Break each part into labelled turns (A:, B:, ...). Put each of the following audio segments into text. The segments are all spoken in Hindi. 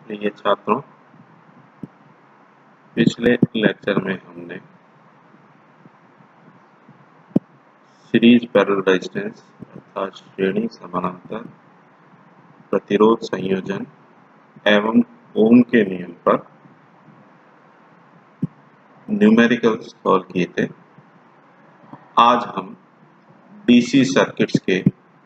A: प्रिय छात्रों, पिछले लेक्चर में हमने सीरीज पैरेलल रेजिस्टेंस अर्थात श्रेणी समानांतर प्रतिरोध संयोजन एवं ओम के नियम पर न्यूमेरिकल सॉल्व किए थे। आज हम डीसी सर्किट्स के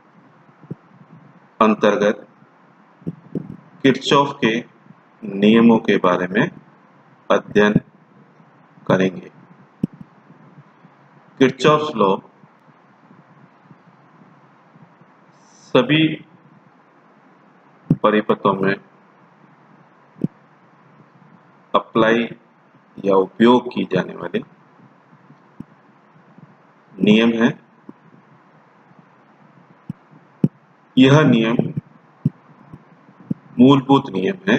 A: अंतर्गत किरचॉफ के नियमों के बारे में अध्ययन करेंगे। किरचॉफ्स लॉ सभी परिपथों में अप्लाई या उपयोग की जाने वाली नियम है। यह नियम मूलभूत नियम है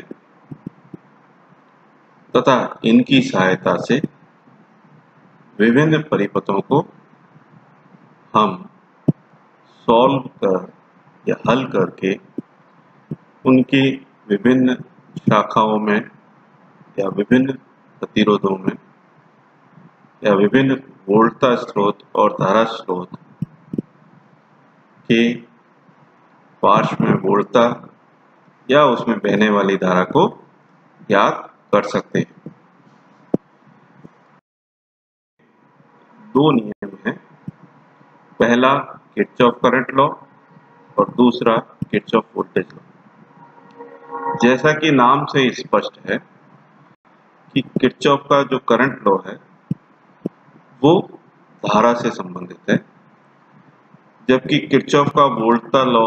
A: तथा इनकी सहायता से विभिन्न परिपथों को हम सॉल्व कर या हल करके उनकी विभिन्न शाखाओं में या विभिन्न प्रतिरोधों में या विभिन्न वोल्टता स्रोत और धारा स्रोत के पार्श्व में वोल्टता या उसमें बहने वाली धारा को ज्ञात कर सकते हैं। दो नियम हैं, पहला किरचॉफ करंट लॉ और दूसरा किरचॉफ वोल्टेज लॉ। जैसा कि नाम से स्पष्ट है कि किरचॉफ का जो करंट लॉ है वो धारा से संबंधित है, जबकि किरचॉफ का वोल्टता लॉ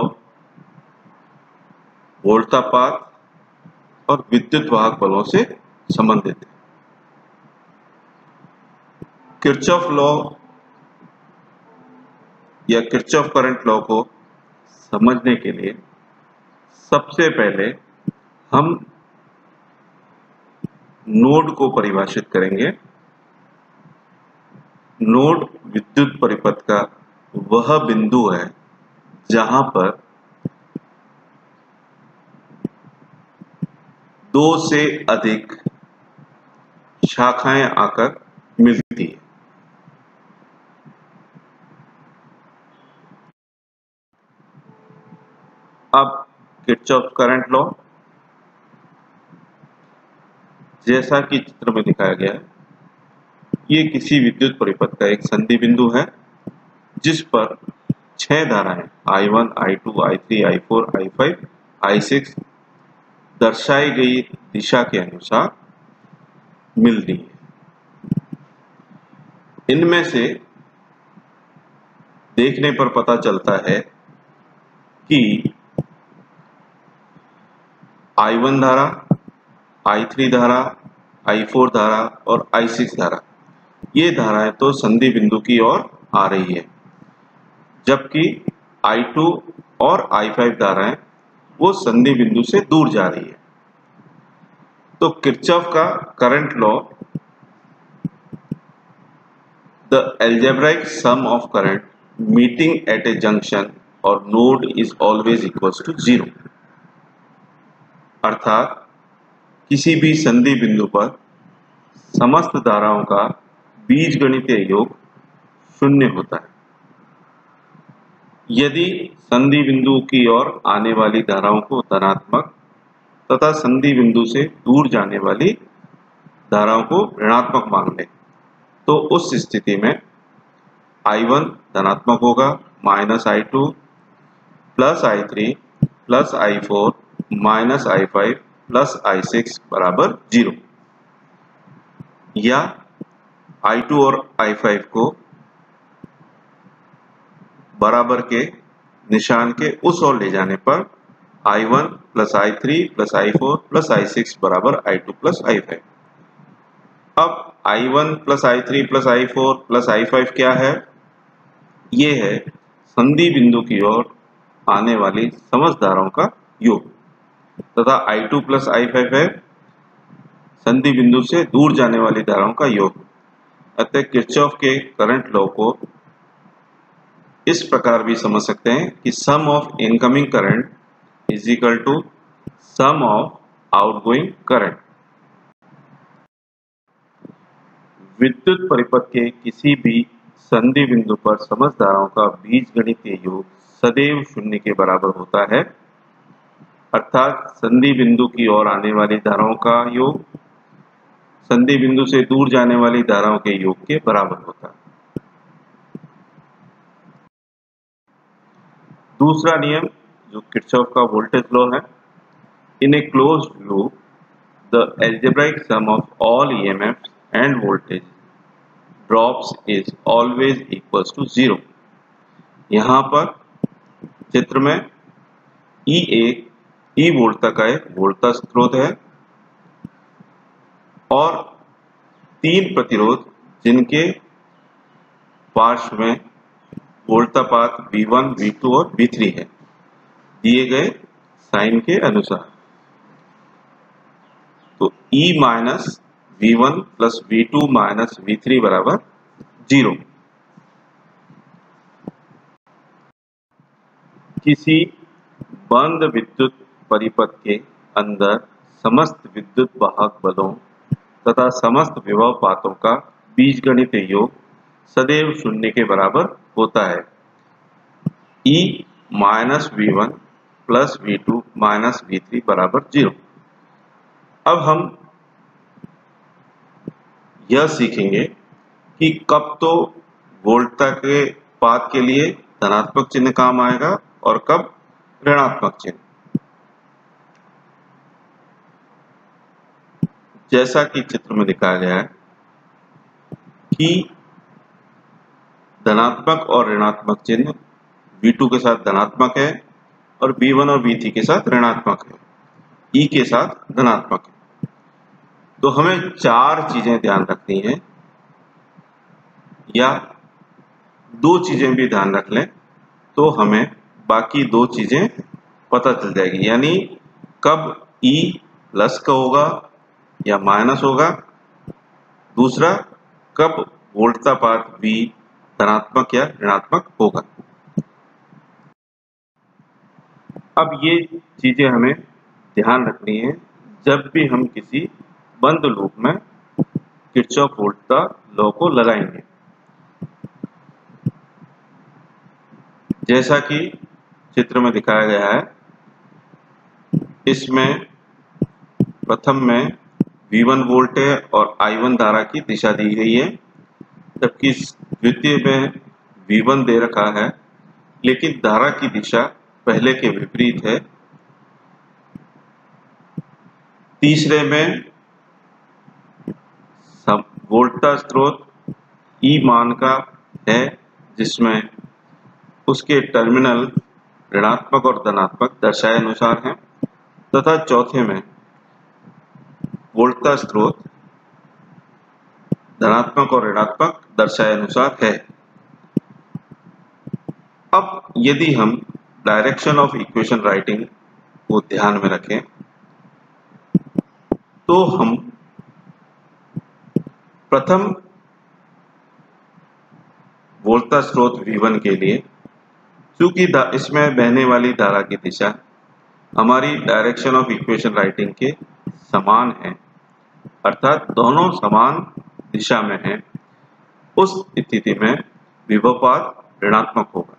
A: वोल्टापात और विद्युत वाहक बलों से संबंधित है। किरचॉफ लॉ या किरचॉफ करंट लॉ को समझने के लिए सबसे पहले हम नोड को परिभाषित करेंगे। नोड विद्युत परिपथ का वह बिंदु है जहां पर दो से अधिक शाखाएं आकर मिलती है। अब किरचॉफ करंट लॉ जैसा कि चित्र में दिखाया गया है, ये किसी विद्युत परिपथ का एक संधि बिंदु है जिस पर 6 धाराएं I1, I2, I3, I4, I5, I6 दर्शाई गई दिशा के अनुसार मिल रही है। इनमें से देखने पर पता चलता है कि I1 धारा, I3 धारा, I4 धारा और I6 धारा, ये धाराएं तो संधि बिंदु की ओर आ रही है, जबकि I2 और I5 धाराएं वो संधि बिंदु से दूर जा रही है। तो किरचॉफ का current law, the algebraic sum of current meeting at a junction or node is always equals to 0, अर्थात किसी भी संधि बिंदु पर समस्त धाराओं का बीजगणितीय योग 0 होता है। यदि संधि बिंदु की ओर आने वाली धाराओं को धनात्मक तथा संधि बिंदु से दूर जाने वाली धाराओं को ऋणात्मक मान लें, तो उस स्थिति में I1 धनात्मक होगा, -I2 plus I3 plus I4 minus I5 plus I6 बराबर 0, या I2 और I5 को बराबर के निशान के उस ओर ले जाने पर I1 plus I3 plus I4 plus I6 बराबर I2 प्लस I5। अब I1 plus I3 plus I4 plus I5 क्या है? ये है संधि बिंदु की ओर आने वाली समस्त धाराओं का योग, तथा I2 प्लस I5 है संधि बिंदु से दूर जाने वाली धाराओं का योग। अतः किरचॉफ के करंट लॉ को इस प्रकार भी समझ सकते हैं कि sum of incoming current is equal to sum of outgoing current. विद्युत परिपथ के किसी भी संधि बिंदु पर समस्त धाराओं का बीजगणितीय योग सदैव शून्य के बराबर होता है, अर्थात संधि बिंदु की ओर आने वाली धाराओं का योग संधि बिंदु से दूर जाने वाली धाराओं के योग के बराबर होता है। दूसरा नियम जो किरचॉफ का वोल्टेज लॉ है, in a closed loop the algebraic sum of all EMF and voltage drops is always equals to 0। यहाँ पर चित्र में ई वोल्टता का एक वोल्टता स्रोत है और 3 प्रतिरोध जिनके पार्श्व में वोल्टापात V1, V2 और V3 है, दिए गए साइन के अनुसार। तो E minus V1 plus V2 minus V3 बराबर 0। किसी बंद विद्युत परिपथ के अंदर समस्त विद्युत वाहक बलों तथा समस्त विभव पातों का बीजगणितीय योग सदैव शून्य के बराबर होता है। E minus V1 plus V2 minus V3 बराबर 0। अब हम यह सीखेंगे कि कब तो वोल्टता के पात के लिए धनात्मक चिन्ह काम आएगा और कब ऋणात्मक चिन्ह। जैसा कि चित्र में दिखाया गया है कि धनात्मक और ऋणात्मक चिन्ह V2 के साथ धनात्मक है और V1 और V3 के साथ ऋणात्मक है, E के साथ धनात्मक है। तो हमें 4 चीजें ध्यान रखनी है, या 2 चीजें भी ध्यान रख लें तो हमें बाकी 2 चीजें पता चल जाएगी। यानी कब E प्लस का होगा या माइनस होगा, दूसरा कब वोल्टता पात V धनात्मक या ऋणात्मक होगा। अब ये चीजें हमें ध्यान रखनी है जब भी हम किसी बंद लूप में किरचॉफ वोल्टता लॉ को लगाएंगे। जैसा कि चित्र में दिखाया गया है, इसमें प्रथम में V1 वोल्ट है और I1 धारा की दिशा दी गई है, जबकि द्वितीय में V1 दे रखा है लेकिन धारा की दिशा पहले के विपरीत है। तीसरे में वोल्टता स्रोत E मान का है जिसमें उसके टर्मिनल ऋणात्मक और धनात्मक दर्शाए अनुसार हैं, तथा चौथे में वोल्टता स्रोत धनात्मक और ऋणात्मक दर्शाए अनुसार है। अब यदि हम डायरेक्शन ऑफ इक्वेशन राइटिंग को ध्यान में रखें तो हम प्रथम वोल्टता स्रोत V1 के लिए, चूंकि इसमें बहने वाली धारा की दिशा हमारी डायरेक्शन ऑफ इक्वेशन राइटिंग के समान है, अर्थात दोनों समान दिशा में हैं, उस स्थिति में विभवपात ऋणात्मक होगा।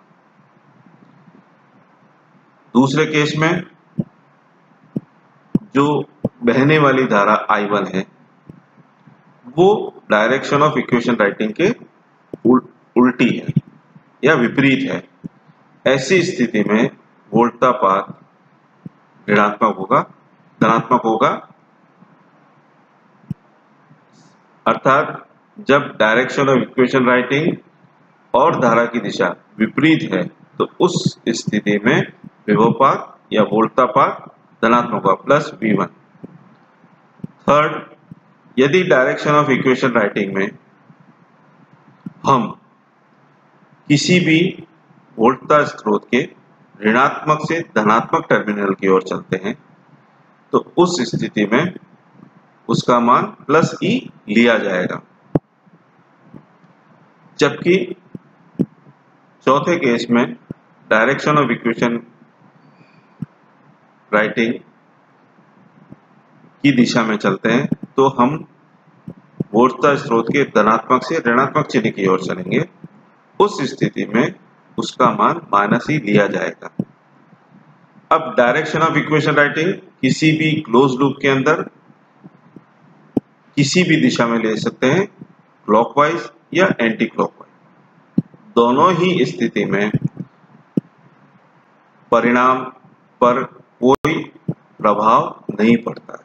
A: दूसरे केस में जो बहने वाली धारा I1 है वो डायरेक्शन ऑफ इक्वेशन राइटिंग के उल्टी है या विपरीत है। ऐसी स्थिति में वोल्टता पात ऋणात्मक होगा, धनात्मक होगा, अर्थात जब डायरेक्शन ऑफ इक्वेशन राइटिंग और धारा की दिशा विपरीत है तो उस स्थिति में विभवपात या वोल्टता पात धनात्मक होगा प्लस V1। थर्ड, यदि डायरेक्शन ऑफ इक्वेशन राइटिंग में हम किसी भी वोल्टता स्रोत के ऋणात्मक से धनात्मक टर्मिनल की ओर चलते हैं तो उस स्थिति में उसका मान प्लस E लिया जाएगा। जबकि चौथे केस में डायरेक्शन ऑफ इक्वेशन राइटिंग की दिशा में चलते हैं तो हम वोल्टता स्रोत के धनात्मक से ऋणात्मक चिन्ह की ओर चलेंगे। उस स्थिति में उसका मान माइनस ही लिया जाएगा। अब डायरेक्शन ऑफ इक्वेशन राइटिंग किसी भी क्लोज लूप के अंदर किसी भी दिशा में ले सकते हैं, क्लॉकवाइज या एंटी क्लॉकवाइज। दोनों ही स्थिति में परिणाम पर कोई प्रभाव नहीं पड़ता है।